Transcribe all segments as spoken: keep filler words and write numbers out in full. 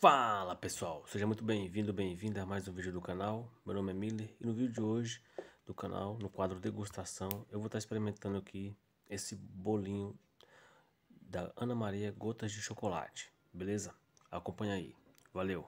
Fala pessoal, seja muito bem-vindo, bem-vinda a mais um vídeo do canal. Meu nome é Miller e no vídeo de hoje do canal, no quadro degustação, eu vou estar experimentando aqui esse bolinho da Ana Maria Gotas de Chocolate, beleza? Acompanha aí, valeu!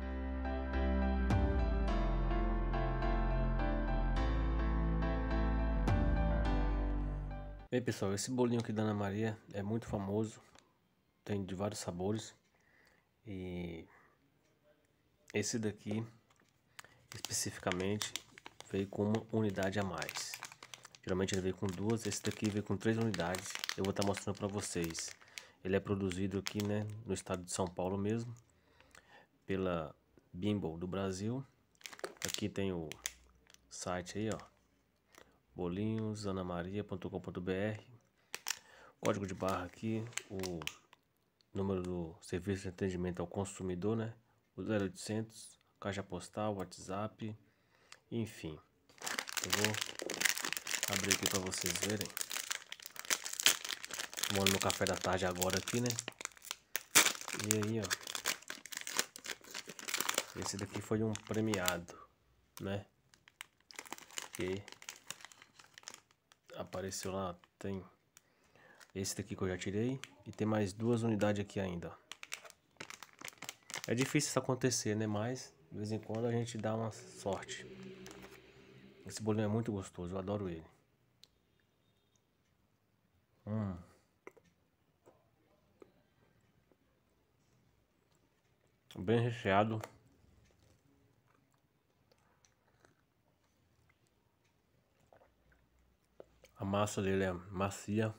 Bem pessoal, esse bolinho aqui da Ana Maria é muito famoso, tem de vários sabores e esse daqui especificamente veio com uma unidade a mais. Geralmente ele veio com duas, esse daqui veio com três unidades. Eu vou estar mostrando para vocês. Ele é produzido aqui, né, no estado de São Paulo mesmo, pela Bimbo do Brasil. Aqui tem o site aí, ó, bolinhos ana maria ponto com ponto br. Código de barra aqui, o número do serviço de atendimento ao consumidor, né, o zero oitocentos, caixa postal, WhatsApp, enfim. Eu vou abrir aqui para vocês verem. Tomando meu café da tarde agora aqui, né? E aí, ó. Esse daqui foi um premiado, né? Que apareceu lá, tem esse daqui que eu já tirei. E tem mais duas unidades aqui ainda. É difícil isso acontecer, né? Mas, de vez em quando, a gente dá uma sorte. Esse bolinho é muito gostoso, eu adoro ele. Hum. Bem recheado. A massa dele é macia.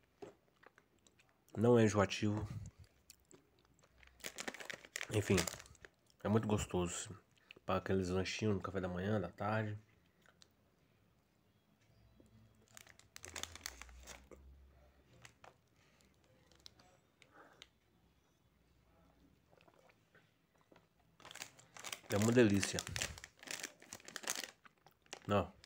Não é enjoativo. Enfim, é muito gostoso. Para aqueles lanchinhos no café da manhã, da tarde. É uma delícia. Não.